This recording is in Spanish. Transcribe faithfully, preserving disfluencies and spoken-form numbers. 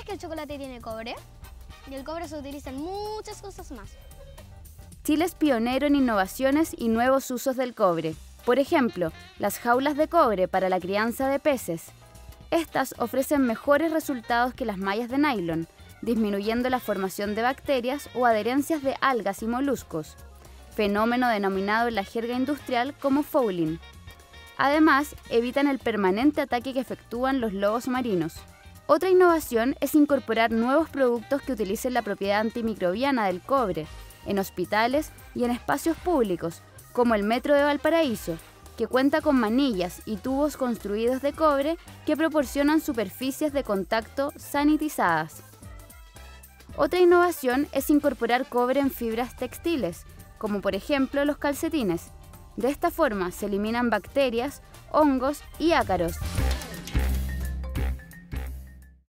que el chocolate tiene cobre y el cobre se utiliza en muchas cosas más. Chile es pionero en innovaciones y nuevos usos del cobre. Por ejemplo, las jaulas de cobre para la crianza de peces. Estas ofrecen mejores resultados que las mallas de nylon, disminuyendo la formación de bacterias o adherencias de algas y moluscos, fenómeno denominado en la jerga industrial como fouling. Además, evitan el permanente ataque que efectúan los lobos marinos. Otra innovación es incorporar nuevos productos que utilicen la propiedad antimicrobiana del cobre en hospitales y en espacios públicos, como el Metro de Valparaíso, que cuenta con manillas y tubos construidos de cobre que proporcionan superficies de contacto sanitizadas. Otra innovación es incorporar cobre en fibras textiles, como por ejemplo los calcetines. De esta forma se eliminan bacterias, hongos y ácaros.